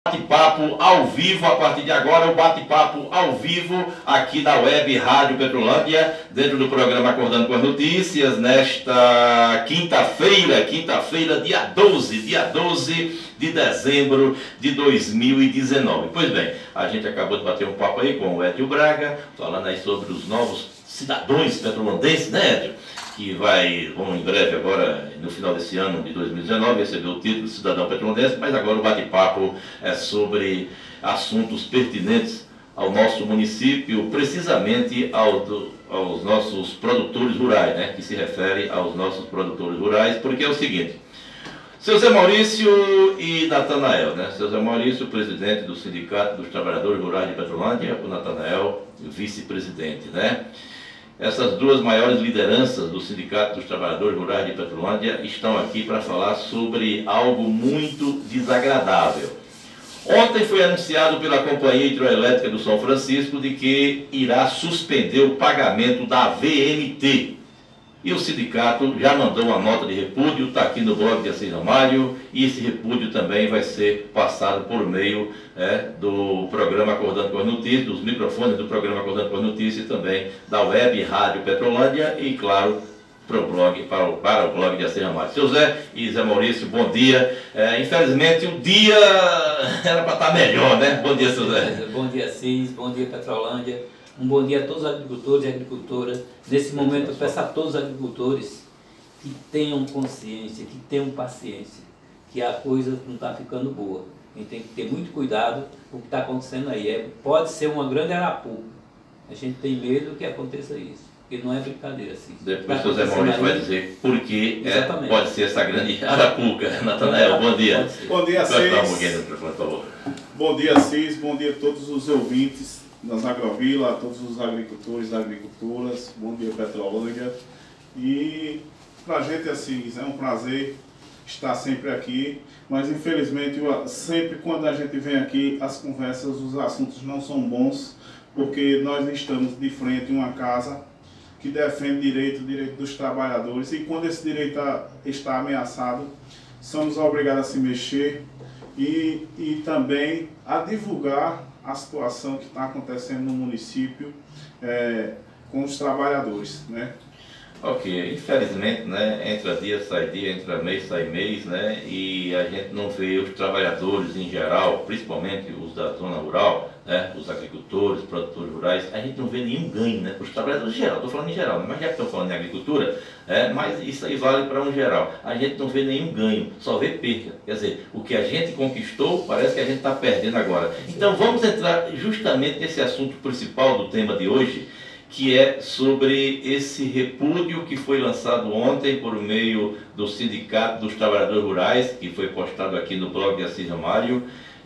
Bate-papo ao vivo, a partir de agora, o bate-papo ao vivo aqui na Web Rádio Petrolândia, dentro do programa Acordando com as Notícias, nesta quinta-feira, dia 12 de dezembro de 2019. Pois bem, a gente acabou de bater um papo aí com o Edio Braga, falando aí sobre os novos cidadãos petrolandenses, né, Edio? Que vão em breve agora, no final desse ano de 2019, receber o título de cidadão petrolandense, mas agora o bate-papo é sobre assuntos pertinentes ao nosso município, precisamente aos nossos produtores rurais, né, que se refere aos nossos produtores rurais, porque é o seguinte, seu Zé Maurício e Natanael, né, seu Zé Maurício, presidente do Sindicato dos Trabalhadores Rurais de Petrolândia, o Natanael, vice-presidente, né? Essas duas maiores lideranças do Sindicato dos Trabalhadores Rurais de Petrolândia estão aqui para falar sobre algo muito desagradável. Ontem foi anunciado pela Companhia Hidroelétrica do São Francisco de que irá suspender o pagamento da VMT. E o sindicato já mandou uma nota de repúdio, está aqui no blog de Assis Ramalho, e esse repúdio também vai ser passado por meio do programa Acordando com as Notícias, dos microfones do programa Acordando com as Notícias, e também da Web Rádio Petrolândia e, claro, para o blog de Assis Ramalho. Seu Zé e Zé Maurício, bom dia. Infelizmente o dia era para estar melhor, né? Bom dia, seu Zé. Bom dia, Assis, bom dia, Petrolândia. Um bom dia a todos os agricultores e agricultoras. Nesse momento eu peço a todos os agricultores que tenham consciência, que tenham paciência, que a coisa não está ficando boa. A gente tem que ter muito cuidado com o que está acontecendo aí. Pode ser uma grande arapuca. A gente tem medo que aconteça isso, porque não é brincadeira assim. Depois o Zé Maurício vai dizer por que pode ser essa grande arapuca. Natanael, bom dia. Bom dia, Assis. Bom dia, Assis. Bom dia a todos os ouvintes das Agrovila, a todos os agricultores e agricultoras, bom dia, Petrolândia. E para a gente, assim, é um prazer estar sempre aqui, mas infelizmente sempre quando a gente vem aqui, as conversas, os assuntos não são bons, porque nós estamos de frente a uma casa que defende o direito dos trabalhadores, e quando esse direito está ameaçado, somos obrigados a se mexer e também a divulgar a situação que está acontecendo no município com os trabalhadores, né? Ok, infelizmente, né, entra dia, entra mês, sai mês, né, e a gente não vê os trabalhadores em geral, principalmente os da zona rural, né, os agricultores, produtores rurais, a gente não vê nenhum ganho, né, os trabalhadores em geral, estou falando em geral, mas já que estão falando em agricultura, mas isso aí vale para um geral, a gente não vê nenhum ganho, só vê perda, quer dizer, o que a gente conquistou, parece que a gente está perdendo agora. Então vamos entrar justamente nesse assunto principal do tema de hoje, que é sobre esse repúdio que foi lançado ontem por meio do Sindicato dos Trabalhadores Rurais, que foi postado aqui no blog de Assis Ramalho,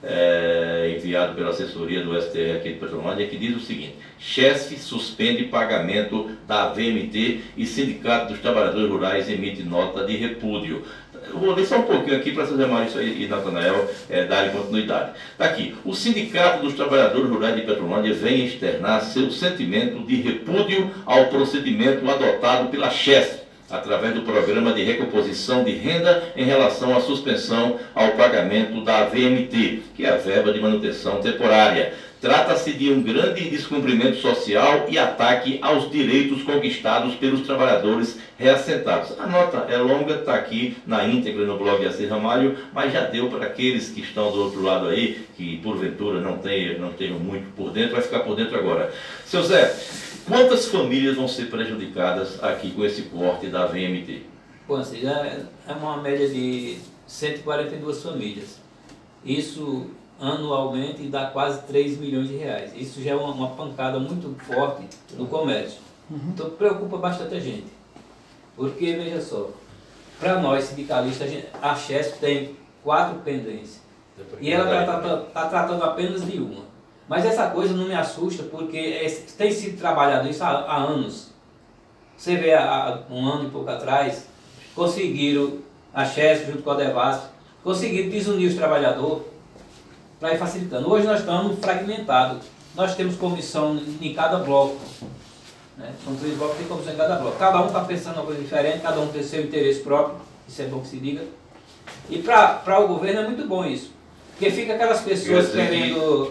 enviado pela assessoria do STR aqui de Petrolândia, que diz o seguinte: Chesf suspende pagamento da VMT e Sindicato dos Trabalhadores Rurais emite nota de repúdio. Eu vou ler só um pouquinho aqui para José Maurício e Natanael darem continuidade. Está aqui. O Sindicato dos Trabalhadores Rurais de Petrolândia vem externar seu sentimento de repúdio ao procedimento adotado pela Chesf, através do Programa de Recomposição de Renda em relação à suspensão ao pagamento da VMT, que é a Verba de Manutenção Temporária. Trata-se de um grande descumprimento social e ataque aos direitos conquistados pelos trabalhadores reassentados. A nota é longa, está aqui na íntegra no blog de Assis Ramalho, mas já deu para aqueles que estão do outro lado aí, que porventura não tenham muito por dentro, vai ficar por dentro agora. Seu Zé, quantas famílias vão ser prejudicadas aqui com esse corte da VMT? Bom, assim, é uma média de 142 famílias. Isso anualmente dá quase 3 milhões de reais. Isso já é uma pancada muito forte no comércio. Então preocupa bastante a gente. Porque, veja só, para nós sindicalistas, a Chesf tem 4 pendências. E ela está tratando apenas de uma. Mas essa coisa não me assusta, porque tem sido trabalhado isso há anos. Você vê, há um ano e pouco atrás, conseguiram, a Chesf junto com a Devasf, conseguiram desunir os trabalhadores para ir facilitando. Hoje nós estamos fragmentados. Nós temos comissão em cada bloco. Né? São 3 blocos, tem comissão em cada bloco. Cada um está pensando uma coisa diferente, cada um tem seu interesse próprio. Isso é bom que se diga. E para o governo é muito bom isso. Porque fica aquelas pessoas querendo...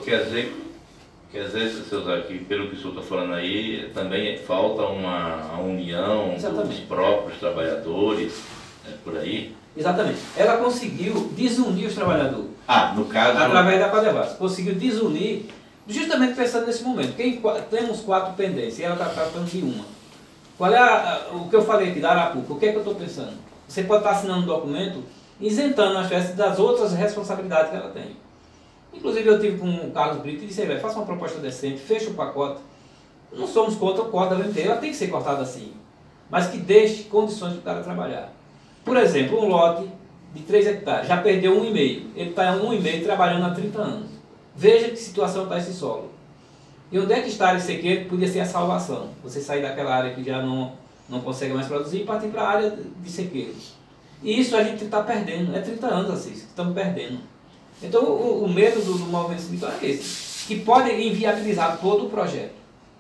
Quer dizer, seus aqui, pelo que o senhor está falando aí, também falta uma união dos próprios trabalhadores, por aí? Exatamente. Ela conseguiu desunir os trabalhadores. No caso... Através da Codevasf. Conseguiu desunir, justamente pensando nesse momento. Temos 4 pendências e ela está tratando de uma. Qual é o que eu falei aqui da Arapuca? O que é que eu estou pensando? Você pode estar assinando um documento isentando a Chesf das outras responsabilidades que ela tem. Inclusive eu tive com o Carlos Brito e disse, velho, faça uma proposta decente, fecha o pacote. Não somos contra o corte da VMT, ela tem que ser cortada assim. Mas que deixe condições para o cara trabalhar. Por exemplo, um lote de 3 hectares, já perdeu 1,5. Ele está em 1,5 trabalhando há 30 anos. Veja que situação está esse solo. E onde é que está a área de sequeiro? Podia ser a salvação. Você sair daquela área que já não consegue mais produzir e partir para a área de sequeiro. E isso a gente está perdendo. É 30 anos assim, que estamos perdendo. Então o medo do movimento sindical é esse. Que pode inviabilizar todo o projeto.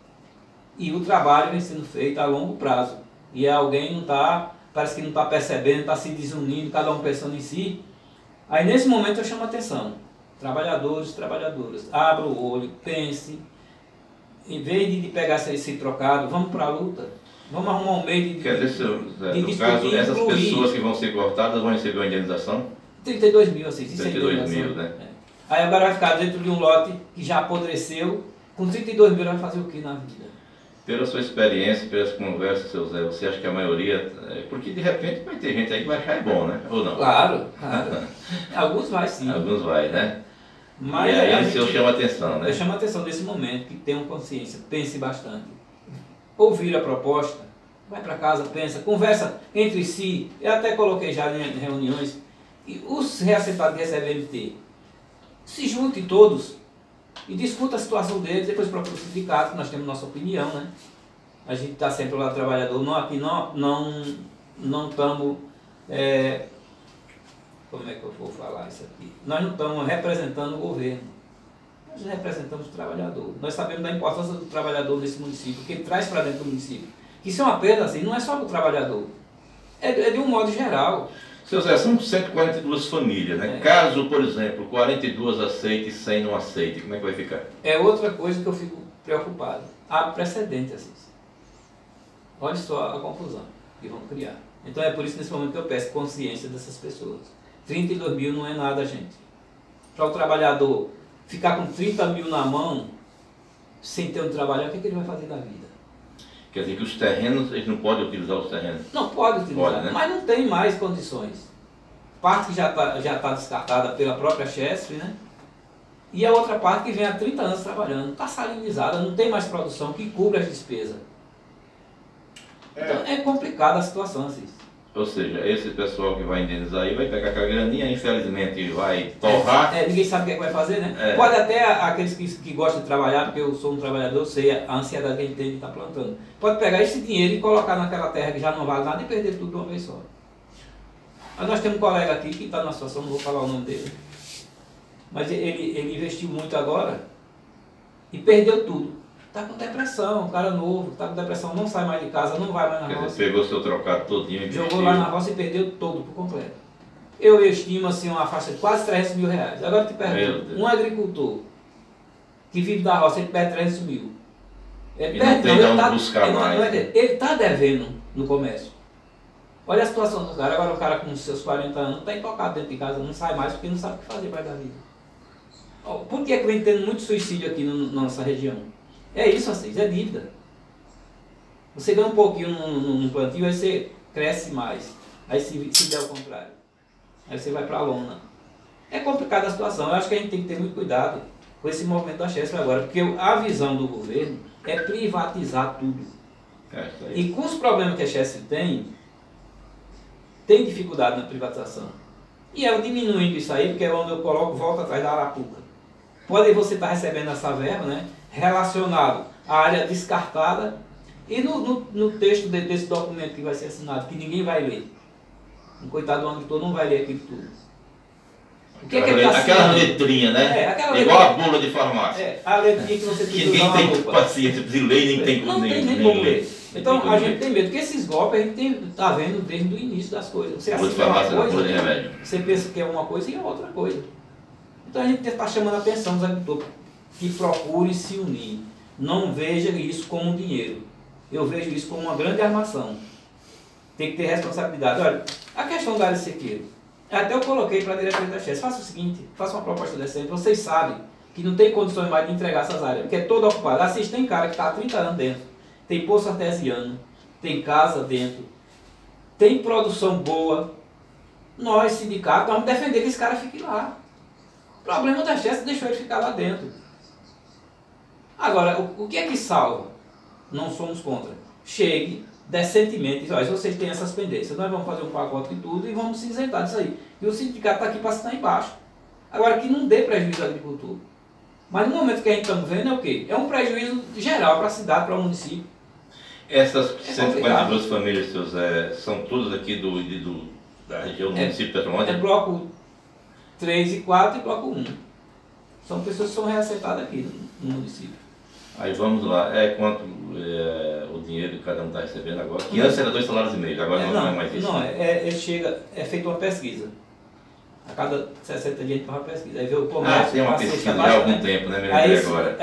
E o trabalho vem sendo feito a longo prazo. E alguém não está, parece que não está percebendo, está se desunindo, cada um pensando em si. Aí nesse momento eu chamo a atenção. Trabalhadores, trabalhadoras, abra o olho, pense. Em vez de pegar esse trocado, vamos para a luta. Vamos arrumar um meio de Quer dizer, no caso, essas pessoas que vão ser cortadas vão receber uma indenização? 32 mil, assim, 32 mil, né? Aí agora vai ficar dentro de um lote que já apodreceu, com 32 mil vai fazer o que na vida? Pela sua experiência, pelas conversas, seu Zé, você acha que a maioria... Porque de repente vai ter gente aí que vai achar bom, né? Ou não? Claro. Alguns vai sim. Alguns vai, né? Mas e aí o senhor chama atenção, né? Eu chamo a atenção nesse momento, que tenham consciência, pense bastante. Ouvir a proposta, vai para casa, pensa, conversa entre si. Eu até coloquei já em reuniões, e os reassentados que recebem MT, se juntem todos e discutam a situação deles, depois procura o sindicato, que nós temos nossa opinião, né? A gente está sempre lá trabalhador, aqui não estamos... como é que eu vou falar isso aqui? Nós não estamos representando o governo, nós representamos o trabalhador. Nós sabemos da importância do trabalhador nesse município, que ele traz para dentro do município. Isso é uma perda, assim, não é só para o trabalhador, é de um modo geral. Seu Zé, são 142 famílias, né? Caso, por exemplo, 42 aceite e 100 não aceite, como é que vai ficar? É outra coisa que eu fico preocupado. Há precedente, assim. Olha só a confusão que vão criar. Então é por isso nesse momento que eu peço consciência dessas pessoas. 32 mil não é nada, gente. Para o trabalhador ficar com 30 mil na mão, sem ter um trabalho, o que ele vai fazer da vida? Quer dizer que os terrenos, eles não podem utilizar os terrenos? Não pode utilizar, né? Mas não tem mais condições. Parte que já tá descartada pela própria Chesf, né? E a outra parte que vem há 30 anos trabalhando, está salinizada, não tem mais produção que cubra as despesas. Então é complicada a situação, assim. Ou seja, esse pessoal que vai indenizar aí vai pegar aquela graninha, infelizmente vai torrar. Ninguém sabe o que é que vai fazer, né? Pode até aqueles que gostam de trabalhar, porque eu sou um trabalhador, sei a ansiedade que a gente tem de estar plantando. Pode pegar esse dinheiro e colocar naquela terra que já não vale nada e perder tudo de uma vez só. Mas nós temos um colega aqui que está numa situação, não vou falar o nome dele, mas ele investiu muito agora e perdeu tudo. Está com depressão, um cara novo, está com depressão, não sai mais de casa, não vai mais na roça. Pegou seu trocado todinho e jogou lá na roça e perdeu todo por completo. Eu estimo assim uma faixa de quase 300 mil reais. Agora te pergunto, um agricultor que vive da roça, ele perde 300 mil. Ele está devendo no comércio. Olha a situação do cara. Agora o cara com seus 40 anos está intocado dentro de casa, não sai mais porque não sabe o que fazer mais da vida. Por que vem tendo muito suicídio aqui na nossa região? É isso, assim, é dívida. Você ganha um pouquinho num plantio, aí você cresce mais. Aí se der o contrário, aí você vai para a lona. É complicada a situação. Eu acho que a gente tem que ter muito cuidado com esse movimento da Chesf agora, porque a visão do governo é privatizar tudo. E com os problemas que a Chesf tem dificuldade na privatização. E ela diminuindo isso aí, porque é onde eu coloco, volta atrás da Arapuca. Pode você estar recebendo essa verba, né? Relacionado à área descartada e no texto desse documento que vai ser assinado, que ninguém vai ler. Um coitado do agricultor não vai ler aquilo tudo. O que aquela letrinha, né? Igual a bula de farmácia. A letrinha que você que ninguém tem paciência de ler, nem tem como ler. Então a gente tem medo, porque esses golpes a gente está vendo desde o início das coisas. Você assina uma coisa, você pensa que é uma coisa e é outra coisa. Então a gente está chamando a atenção dos agricultores que procurem se unir. Não veja isso como dinheiro. Eu vejo isso como uma grande armação. Tem que ter responsabilidade. Olha, a questão da área de sequeiro. Até eu coloquei para a diretoria da Chess. Faça o seguinte, faça uma proposta decente. Vocês sabem que não tem condições mais de entregar essas áreas, porque é toda ocupada. Assiste, tem cara que está há 30 anos dentro. Tem poço artesiano, tem casa dentro, tem produção boa. Nós, sindicato, vamos defender que esse cara fique lá. O problema da Chess deixou ele ficar lá dentro. Agora, o que é que salva? Não somos contra. Chegue decentemente e diz, olha, vocês têm essas pendências, nós vamos fazer um pacote de tudo e vamos se isentar disso aí. E o sindicato está aqui para assinar embaixo. Agora, que não dê prejuízo à agricultura. Mas no momento que a gente está vendo é o quê? É um prejuízo geral para a cidade, para o município. Essas 142 famílias, seu Zé, são todas aqui da região do município de Petrolândia? É bloco 3 e 4 e bloco 1. São pessoas que são reassentadas aqui no município. Aí vamos lá, quanto o dinheiro que cada um está recebendo agora? Que antes era 2,5 salários, agora não é mais isso. Não, é feita uma pesquisa. A cada 60 dias a gente faz uma pesquisa. Aí vê o comércio. Tem uma pesquisa já há algum tempo, né? Agora.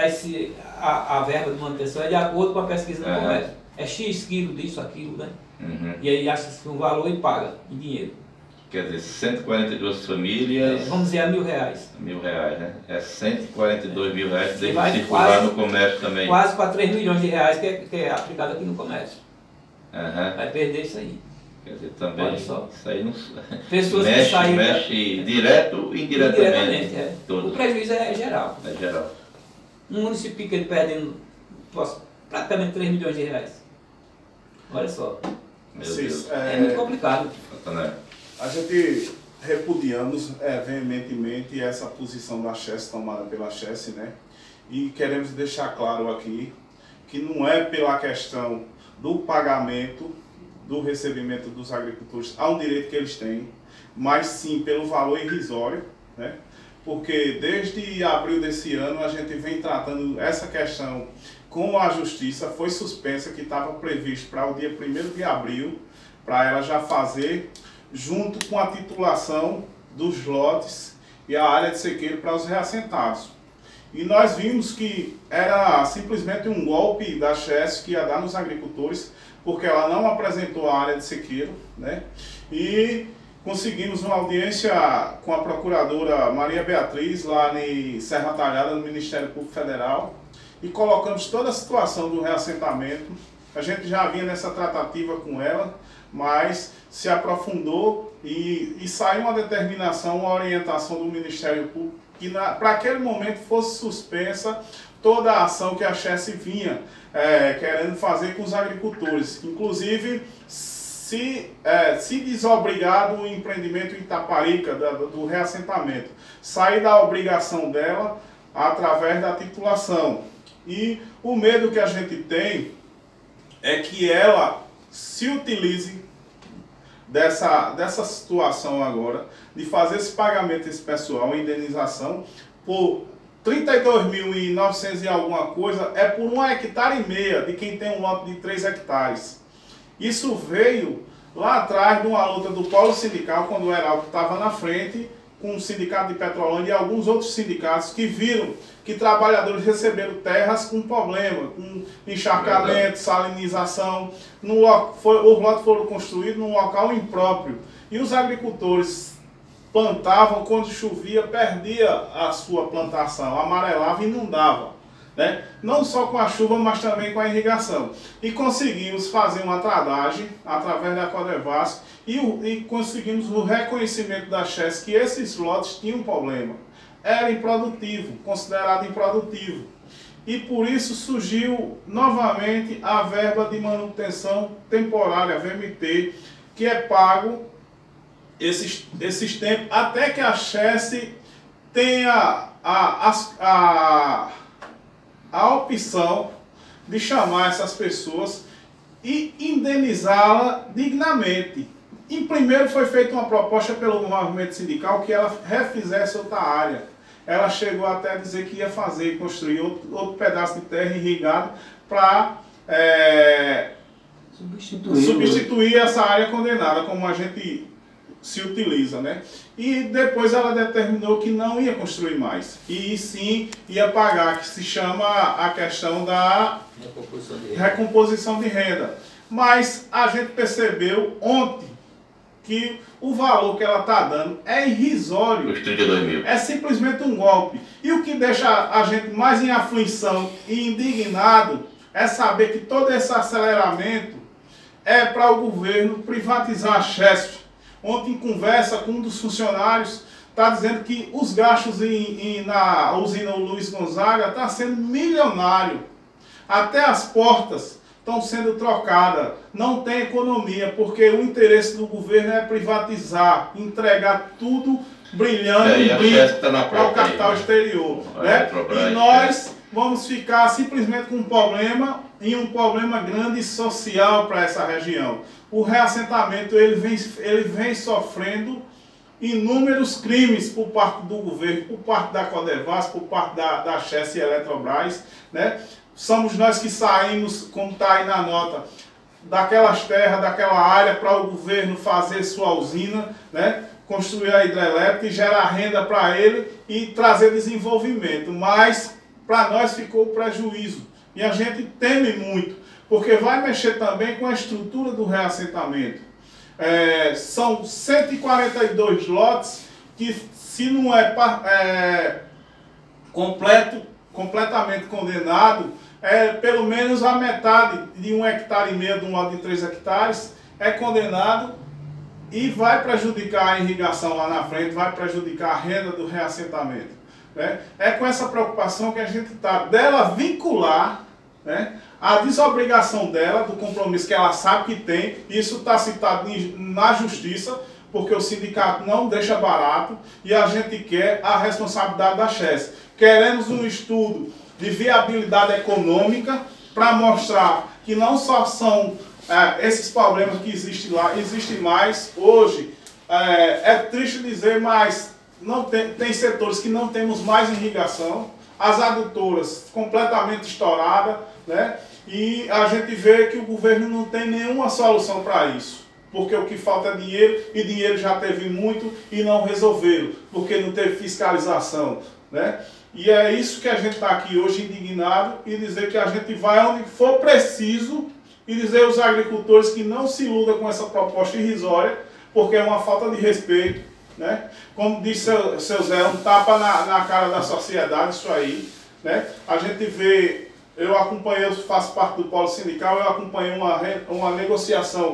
A verba de manutenção é de acordo com a pesquisa do comércio. É X quilo disso, aquilo, né? Uhum. E aí acha-se um valor e paga em dinheiro. Quer dizer, 142 famílias... vamos dizer, a R$1.000. R$1.000, né? É 142 mil reais que deve circular quase, no comércio também. Quase para 3 milhões de reais que é aplicado aqui no comércio. Uhum. Vai perder isso aí. Quer dizer, também isso aí não... Pessoas mexe, que saem... Mexe direto e indiretamente. O prejuízo é geral. É geral. Um município pequeno perdendo praticamente 3 milhões de reais. Olha só. Meu Deus. É muito complicado. A gente repudiamos veementemente essa posição da Chess, tomada pela Chess, né? E queremos deixar claro aqui que não é pela questão do pagamento, do recebimento dos agricultores ao direito que eles têm, mas sim pelo valor irrisório, né? Porque desde abril desse ano a gente vem tratando essa questão com a Justiça, foi suspensa, que estava previsto para o dia 1º de abril, para ela já fazer junto com a titulação dos lotes e a área de sequeiro para os reassentados. E nós vimos que era simplesmente um golpe da Chess que ia dar nos agricultores, porque ela não apresentou a área de sequeiro, né? E conseguimos uma audiência com a procuradora Maria Beatriz, lá em Serra Talhada, no Ministério Público Federal, e colocamos toda a situação do reassentamento. A gente já vinha nessa tratativa com ela, mas se aprofundou e saiu uma determinação, uma orientação do Ministério Público que para aquele momento fosse suspensa toda a ação que a Chess vinha querendo fazer com os agricultores. Inclusive, se desobrigar do empreendimento em Itaparica, do reassentamento, sair da obrigação dela através da titulação. E o medo que a gente tem é que ela se utilize dessa situação agora, de fazer esse pagamento esse pessoal, indenização, por 32.900 e alguma coisa, por 1,5 hectare de quem tem um lote de 3 hectares. Isso veio lá atrás de uma luta do polo sindical, quando o Heraldo estava na frente, com o sindicato de Petrolândia e alguns outros sindicatos que viram que trabalhadores receberam terras com problema, com encharcamento, salinização. Os lotes foram construídos num local impróprio. E os agricultores plantavam, quando chovia, perdia a sua plantação, amarelava e inundava, né? Não só com a chuva, mas também com a irrigação. E conseguimos fazer uma tradagem através da Codevasf e conseguimos o reconhecimento da Chess que esses lotes tinham problema. Era improdutivo, considerado improdutivo. E por isso surgiu novamente a verba de manutenção temporária, VMT, que é pago esses tempos, até que a Chess tenha a opção de chamar essas pessoas e indenizá-la dignamente. E primeiro foi feita uma proposta pelo movimento sindical que ela refizesse outra área. Ela chegou até a dizer que ia construir outro pedaço de terra irrigado para substituir essa área condenada, como a gente se utiliza, né? E depois ela determinou que não ia construir mais, e sim ia pagar, que se chama a questão da recomposição de renda. Mas a gente percebeu ontem que o valor que ela está dando é irrisório. Os 32 mil. É simplesmente um golpe. E o que deixa a gente mais em aflição e indignado é saber que todo esse aceleramento é para o governo privatizar a Chesf. Ontem, em conversa com um dos funcionários, está dizendo que os gastos na usina Luiz Gonzaga estão sendo milionário. Até as portas estão sendo trocadas. Não tem economia, porque o interesse do governo é privatizar, entregar tudo brilhando para o capital exterior. Né? E nós vamos ficar simplesmente com um problema, e um problema grande social para essa região. O reassentamento ele vem sofrendo inúmeros crimes por parte do governo, por parte da Codevas, por parte da Chesf e Eletrobras, né? Somos nós que saímos, como está aí na nota, daquelas terras, daquela área para o governo fazer sua usina, né? Construir a hidrelétrica e gerar renda para ele e trazer desenvolvimento. Mas para nós ficou prejuízo e a gente teme muito, porque vai mexer também com a estrutura do reassentamento. São 142 lotes que, se não é completamente condenado, pelo menos a metade de 1,5 hectare de um lote de 3 hectares é condenado e vai prejudicar a irrigação lá na frente, vai prejudicar a renda do reassentamento. Né? É com essa preocupação que a gente está dela vincular, né, a desobrigação dela, do compromisso que ela sabe que tem. Isso está citado na justiça, porque o sindicato não deixa barato e a gente quer a responsabilidade da Chesf. Queremos um estudo de viabilidade econômica para mostrar que não só são esses problemas que existem lá, existem mais. Hoje, é triste dizer, mas não tem setores que não temos mais irrigação, as adutoras completamente estouradas, né? E a gente vê que o governo não tem nenhuma solução para isso, porque o que falta é dinheiro, e dinheiro já teve muito e não resolveram, porque não teve fiscalização, né? E é isso que a gente está aqui hoje indignado, e dizer que a gente vai onde for preciso, e dizer aos agricultores que não se iludam com essa proposta irrisória, porque é uma falta de respeito, né? Como disse seu Zé, um tapa na cara da sociedade isso aí, né? A gente vê, eu faço parte do polo sindical, eu acompanhei uma negociação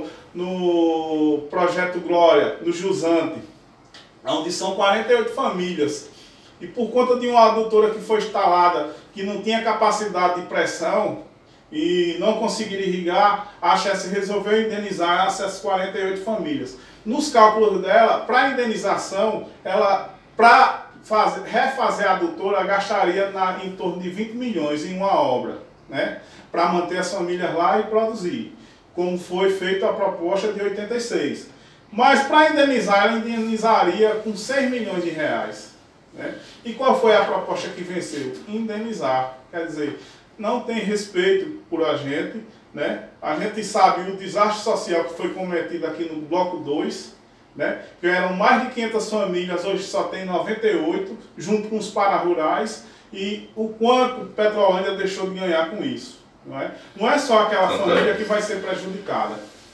no Projeto Glória, no Jusante, onde são 48 famílias. E por conta de uma adutora que foi instalada, que não tinha capacidade de pressão e não conseguiram irrigar, a Chesf resolveu indenizar essas 48 famílias. Nos cálculos dela, para indenização, ela, para refazer a adutora, gastaria em torno de 20 milhões em uma obra, né? Para manter as famílias lá e produzir, como foi feita a proposta de 86. Mas para indenizar, ela indenizaria com 6 milhões de reais. Né? E qual foi a proposta que venceu? Indenizar. Quer dizer, não tem respeito por a gente, né? A gente sabe o desastre social que foi cometido aqui no Bloco 2, né? Que eram mais de 500 famílias, hoje só tem 98, junto com os para-rurais, e o quanto Petrolândia deixou de ganhar com isso. Não é só aquela família que vai ser prejudicada.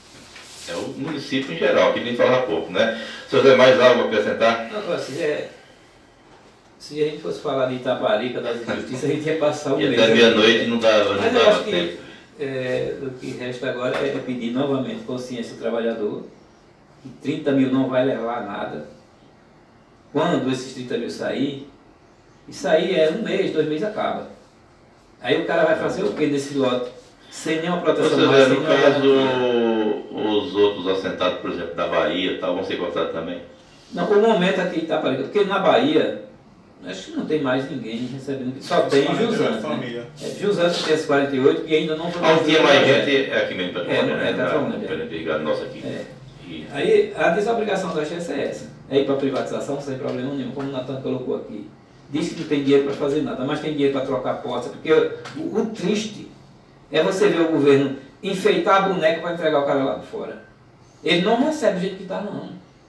É o município em geral, que nem fala pouco, né? Se você tem mais algo a acrescentar? Não, se a gente fosse falar de Itaparica, das injustiças, a gente ia passar um mês. Até meia-noite não dava Mas tempo. O que resta agora é pedir novamente consciência do trabalhador, que 30 mil não vai levar a nada. Quando esses 30 mil sair, isso aí é 1 mês, 2 meses acaba. Aí o cara vai fazer o que nesse lote? Sem nenhuma proteção mais, sem no caso, os outros assentados, por exemplo, da Bahia, vão ser cortados também? Não, o momento aqui está Itaparica, porque na Bahia, acho que não tem mais ninguém recebendo, só tem Jusante. Né? Jusante tem as 48 e ainda não foi mais. Não tinha mais gente aqui mesmo, Petrolândia. Nossa aqui. Aí a desobrigação da Chesf é essa, é ir para a privatização sem problema nenhum, como o Natan colocou aqui. Diz que não tem dinheiro para fazer nada, mas tem dinheiro para trocar porta, porque o triste é você ver o governo enfeitar a boneca para entregar o cara lá de fora. Ele não recebe do jeito que está, não.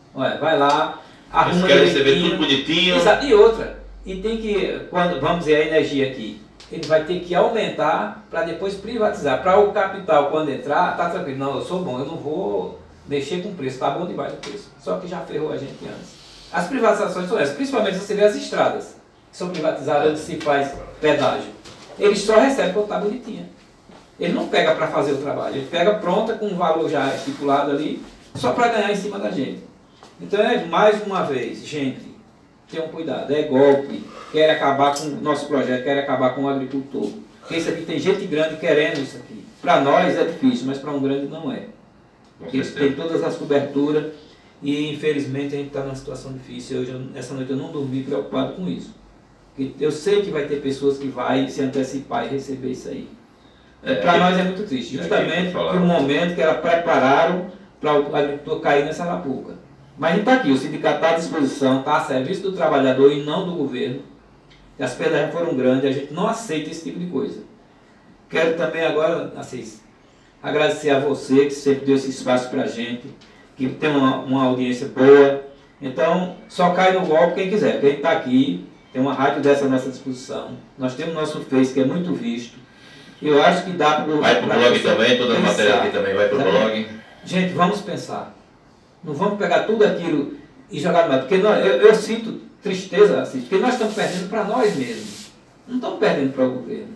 Olha, vai lá, arruma. Eles querem receber tudo bonitinho. Exato. E outra, e tem que, quando vamos dizer a energia aqui, ele vai ter que aumentar para depois privatizar. Para o capital, quando entrar, tá tranquilo. Não, eu sou bom, eu não vou mexer com o preço, tá bom demais o preço. Só que já ferrou a gente antes. As privatizações são essas, principalmente você vê as estradas, que são privatizadas onde se faz pedágio. Eles só recebem quando está bonitinha. Ele não pega para fazer o trabalho, ele pega pronta com um valor já estipulado ali, só para ganhar em cima da gente. Então é mais uma vez, gente, tenham cuidado, é golpe, quer acabar com o nosso projeto, quer acabar com o agricultor. Porque isso aqui tem gente grande querendo isso aqui. Para nós é difícil, mas para um grande não é. Porque eles têm todas as coberturas e infelizmente a gente está numa situação difícil. Essa noite eu não dormi preocupado com isso. Porque eu sei que vai ter pessoas que vão se antecipar e receber isso aí. Para nós é muito triste, justamente por um momento que elas prepararam para o agricultor cair nessa lapuca. Mas a gente está aqui, o sindicato está à disposição, está a serviço do trabalhador e não do governo. As perdas já foram grandes, a gente não aceita esse tipo de coisa. Quero também agora, Assis, agradecer a você que sempre deu esse espaço para a gente, que tem uma audiência boa. Então, só cai no golpe quem quiser. Quem está aqui, tem uma rádio dessa à nossa disposição. Nós temos nosso Face, que é muito visto. Eu acho que dá para... Vai para o blog também, toda a matéria aqui também vai para o blog. Gente, vamos pensar. Não vamos pegar tudo aquilo e jogar no mar. Porque eu sinto tristeza, assim, porque nós estamos perdendo para nós mesmos. Não estamos perdendo para o governo.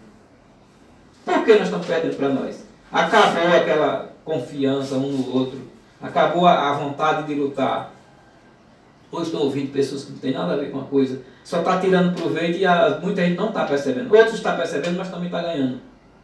Por que nós estamos perdendo para nós? Acabou aquela confiança um no outro. Acabou a vontade de lutar. Hoje estou ouvindo pessoas que não têm nada a ver com a coisa. Só está tirando proveito e muita gente não está percebendo. Outros estão percebendo, mas também está ganhando.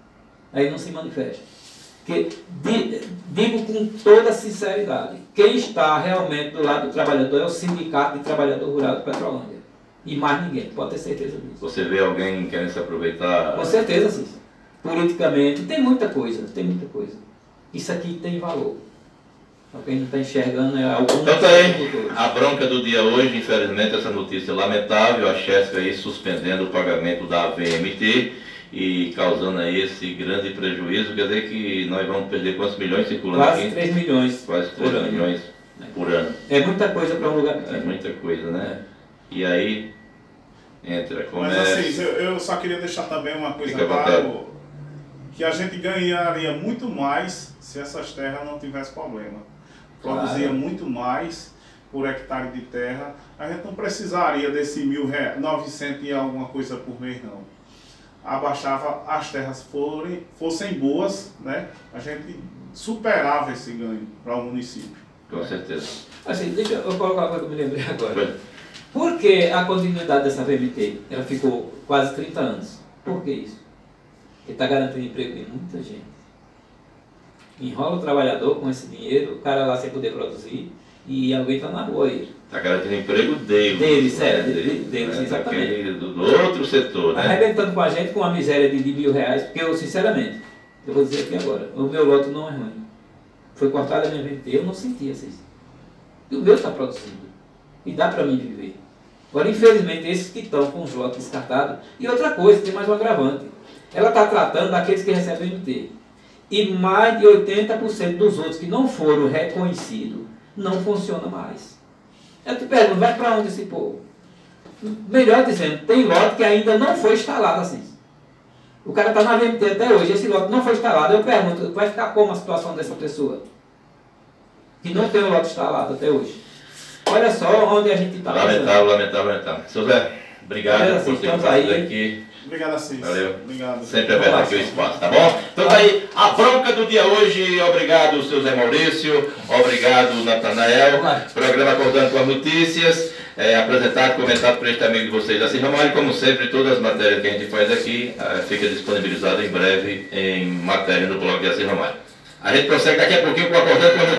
Aí não se manifesta. Porque, digo com toda sinceridade, quem está realmente do lado do trabalhador é o Sindicato de Trabalhador Rural de Petrolândia. E mais ninguém, pode ter certeza disso. Você vê alguém querendo se aproveitar? Com certeza, sim. Politicamente, tem muita coisa, tem muita coisa. Isso aqui tem valor. Só quem não está enxergando é algum... Então tá aí, a bronca do dia hoje, infelizmente, essa notícia lamentável, a Chesf aí suspendendo o pagamento da AVMT, e causando aí esse grande prejuízo, quer dizer que nós vamos perder quantos milhões circulando quase aqui? 3 milhões. Quase 3 milhões por ano. É muita coisa para um lugar pequeno. É muita coisa, né? E aí entra comércio... Mas assim, eu só queria deixar também uma coisa claro, que a gente ganharia muito mais se essas terras não tivessem problema. Produzia muito mais por hectare de terra. A gente não precisaria desse 1.900 e alguma coisa por mês, não. Abaixava, as terras fossem boas, né? A gente superava esse ganho para o município. Com certeza. Assim, deixa eu colocar uma coisa que eu me lembrei agora. Por que a continuidade dessa VMT? Ela ficou quase 30 anos. Por que isso? Porque está garantindo emprego de muita gente. Enrola o trabalhador com esse dinheiro, o cara lá sem poder produzir, e alguém está na rua aí. Está garantindo emprego deles. Deles, exatamente. Do outro setor, né? Arrebentando com a gente com uma miséria de R$1.000, porque eu, sinceramente, eu vou dizer aqui agora, o meu lote não é ruim. Foi cortada a minha VMT, eu não sentia isso. E o meu está produzindo. E dá para mim viver. Agora, infelizmente, esses que estão com os lotes descartados. E outra coisa, tem mais um agravante. Ela está tratando daqueles que recebem VMT. E mais de 80% dos outros que não foram reconhecidos, não funciona mais. Eu te pergunto, vai para onde esse povo? Melhor dizendo, tem lote que ainda não foi instalado assim. O cara está na VMT até hoje, esse lote não foi instalado. Eu pergunto, vai ficar como a situação dessa pessoa? Que não tem o lote instalado até hoje. Olha só onde a gente está. Lamentável. Seu Zé, obrigado por ter passado aqui. Obrigado, Assis. Valeu. Obrigado. Sempre aberto aqui o espaço, tá bom? Então tá aí a bronca do dia hoje. Obrigado, seu Zé Maurício. Obrigado, Natanael. Programa Acordando com as Notícias. Apresentado, comentado por este amigo de vocês, Assis Ramalho. Como sempre, todas as matérias que a gente faz aqui fica disponibilizado em breve em matéria no blog de Assis Ramalho. A gente prossegue daqui a pouquinho com Acordando com as Notícias.